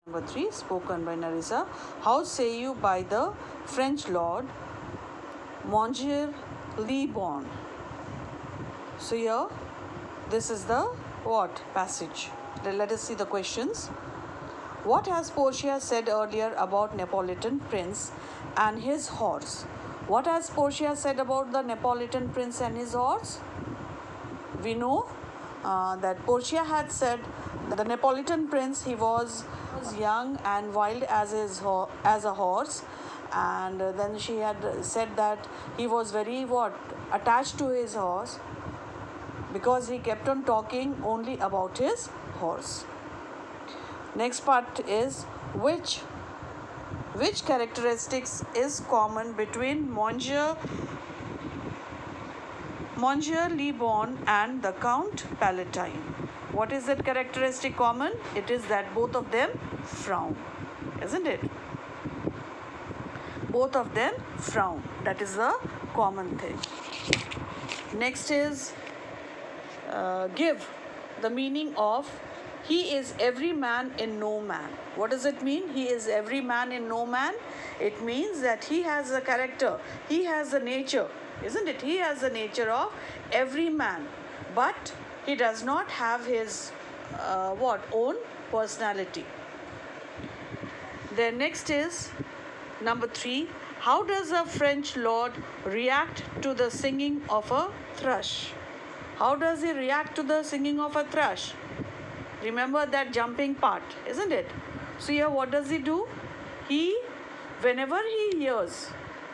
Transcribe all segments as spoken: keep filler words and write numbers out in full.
Number three, spoken by Narissa. How say you by the French lord Monsieur Le Bon? So here, this is the what passage. Let us see the questions. What has Portia said earlier about Neapolitan prince and his horse? What has Portia said about the Neapolitan prince and his horse? We know uh, that Portia had said that the Neapolitan prince, he was, was young and wild as his ho- as a horse, and uh, then she had said that he was very what attached to his horse because he kept on talking only about his horse. Next part is which which characteristics is common between Monsieur Monsieur Le Bon and the Count Palatine. What is that characteristic common? It is that both of them frown, isn't it? Both of them frown. That is the common thing. Next is uh, give the meaning of he is every man in no man. What does it mean? He is every man in no man. It means that he has a character, he has a nature, isn't it? He has the nature of every man, but he does not have his uh, what own personality. Then next is number three. How does a French lord react to the singing of a thrush? How does he react to the singing of a thrush? Remember that jumping part, isn't it? So here what does he do? He, whenever he hears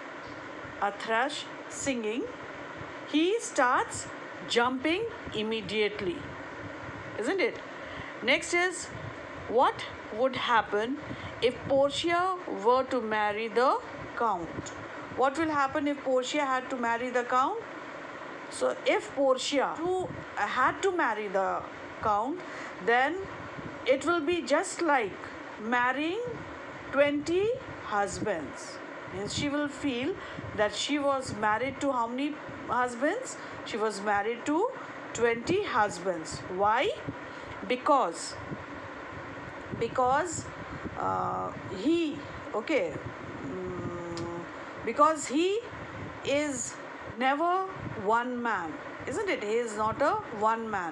a thrush singing, he starts jumping immediately, isn't it? Next is what would happen if Portia were to marry the Count? What will happen if Portia had to marry the Count? So if Portia to, uh, had to marry the Count, then it will be just like marrying twenty husbands. Means she will feel that she was married to how many husbands? She was married to twenty husbands. Why? Because because uh, he okay um, because he is never one man, isn't it? He is not a one man,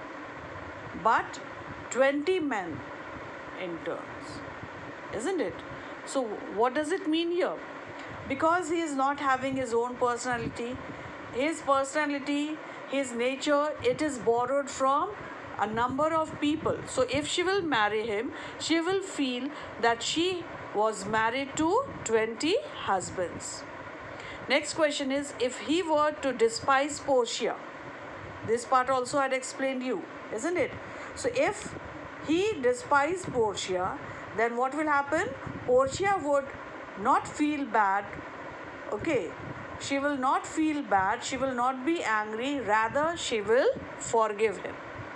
but twenty men in turns, isn't it? So what does it mean here? Because he is not having his own personality, his personality, his nature, it is borrowed from a number of people. So if she will marry him, she will feel that she was married to twenty husbands. Next question is, if he were to despise Portia, this part also I had explained you, isn't it? So if he despised Portia, then what will happen? Portia would not feel bad, okay? She will not feel bad, she will not be angry, rather she will forgive him.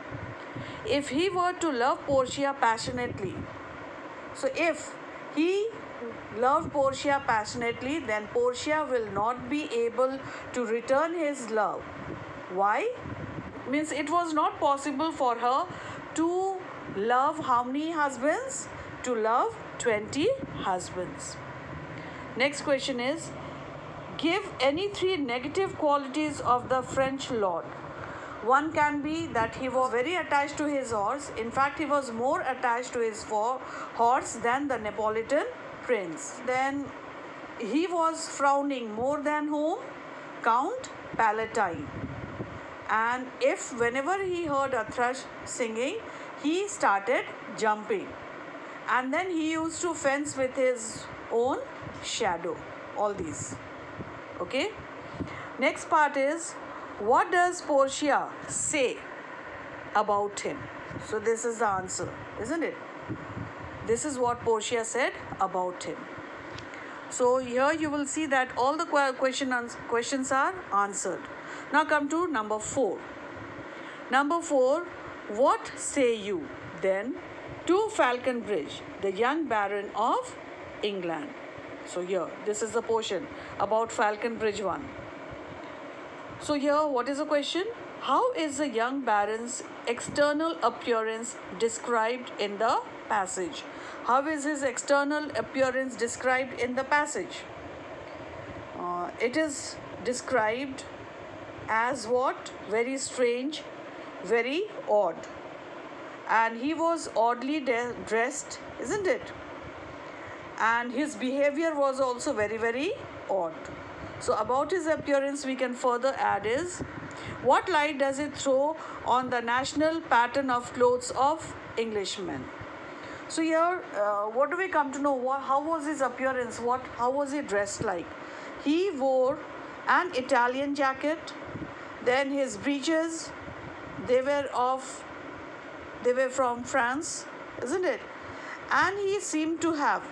If he were to love Portia passionately, so if he loved Portia passionately, then Portia will not be able to return his love. Why? Means it was not possible for her to love how many husbands? To love twenty husbands. Next question is, give any three negative qualities of the French lord. One can be that he was very attached to his horse. In fact, he was more attached to his horse than the Neapolitan prince. Then he was frowning more than whom? Count Palatine. And if whenever he heard a thrush singing, he started jumping. And then he used to fence with his own shadow. All these. Okay. Next part is, what does Portia say about him? So this is the answer, isn't it? This is what Portia said about him. So here you will see that all the question questions are answered. Now come to number four. Number four, what say you then to Falconbridge, the young baron of England? So here, this is the portion about Falconbridge one. So here, what is the question? How is the young baron's external appearance described in the passage. How is his external appearance described in the passage? Uh, it is described as what? Very strange, very odd. And he was oddly de- dressed, isn't it? And his behavior was also very, very odd. So about his appearance we can further add is, what light does it throw on the national pattern of clothes of Englishmen? So here, uh, what do we come to know? What, how was his appearance? What? How was he dressed like? He wore an Italian jacket. Then his breeches, they were of, they were from France, isn't it? And he seemed to have,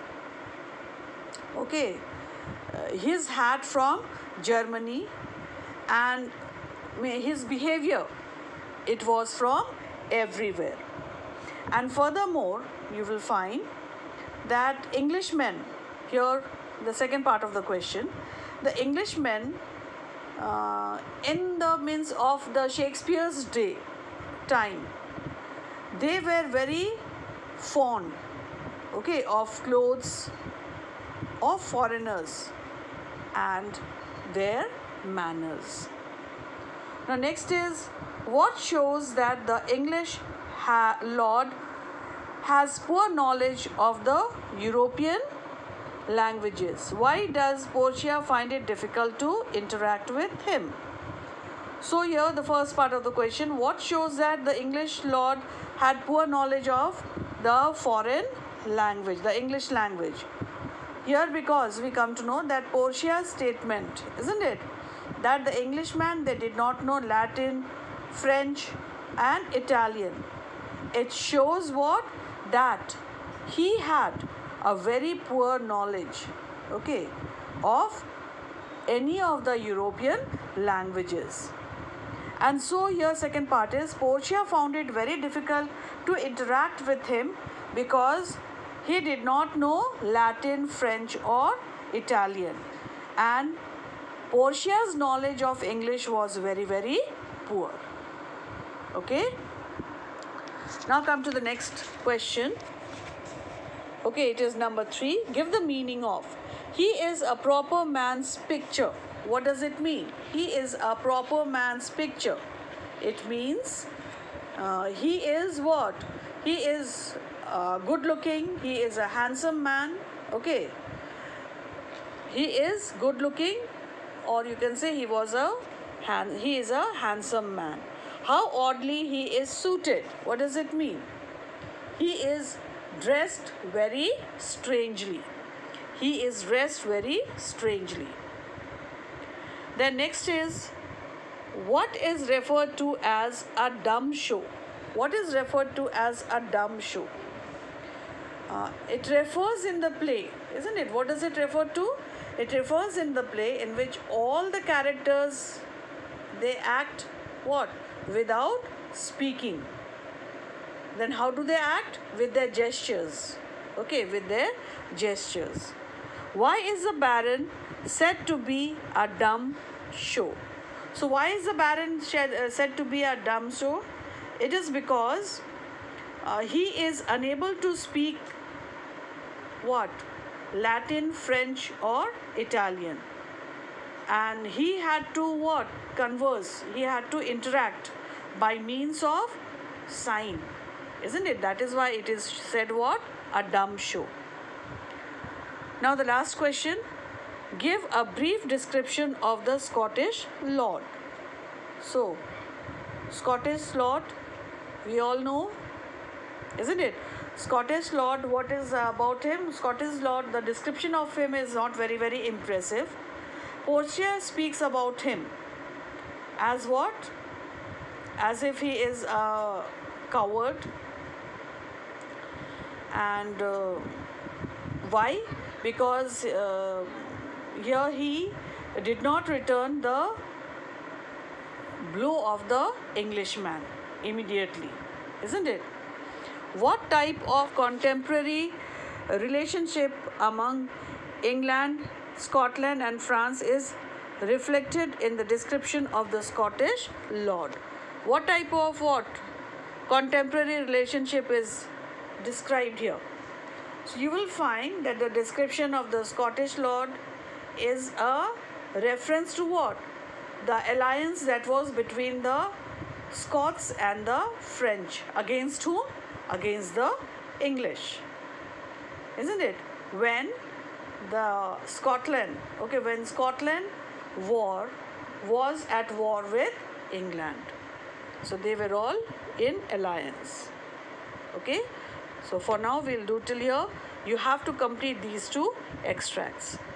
okay, uh, his hat from Germany, and his behavior, it was from everywhere. And furthermore, you will find that Englishmen, here the second part of the question, the Englishmen uh, in the means of the Shakespeare's day time, they were very fond, okay, of clothes of foreigners and their manners. Now next is, what shows that the English ha- lord has poor knowledge of the European languages? Why does Portia find it difficult to interact with him? So here the first part of the question, what shows that the English lord had poor knowledge of the foreign language, the English language? Here, because we come to know that Portia's statement, isn't it, that the Englishmen, they did not know Latin, French and Italian. It shows what? That he had a very poor knowledge, okay, of any of the European languages. And so here second part is, Portia found it very difficult to interact with him because he did not know Latin, French or Italian. And Portia's knowledge of English was very, very poor. Okay. Now come to the next question. Okay, it is number three. Give the meaning of, he is a proper man's picture. What does it mean? He is a proper man's picture. It means uh, he is what? He is uh, good looking. He is a handsome man. Okay. He is good looking, or you can say he was a han- he is a handsome man. How oddly he is suited. What does it mean? He is dressed very strangely. He is dressed very strangely. Then next is, what is referred to as a dumb show? What is referred to as a dumb show? Uh, it refers in the play, isn't it? What does it refer to? It refers in the play in which all the characters, they act what? Without speaking. Then how do they act? With their gestures. Okay, with their gestures. Why is the Baron said to be a dumb show? So why is the Baron said to be a dumb show? It is because uh, he is unable to speak what? Latin, French or Italian. And he had to what? Converse. He had to interact by means of sign. Isn't it? That is why it is said what? A dumb show. Now the last question. Give a brief description of the Scottish lord. So, Scottish lord, we all know, isn't it? Scottish lord, what is about him? Scottish lord, the description of him is not very, very impressive. Portia speaks about him as what? As if he is a coward. And uh, why? Because uh, here he did not return the blow of the Englishman immediately, isn't it? What type of contemporary relationship among England, Scotland and France is reflected in the description of the Scottish lord? What type of what? Contemporary relationship is described here. So you will find that the description of the Scottish Lord is a reference to what? The alliance that was between the Scots and the French. Against whom? Against the English. Isn't it? When the Scotland, okay, when Scotland war was at war with England. So they were all in alliance. Okay. So for now we'll do till here. You have to complete these two extracts.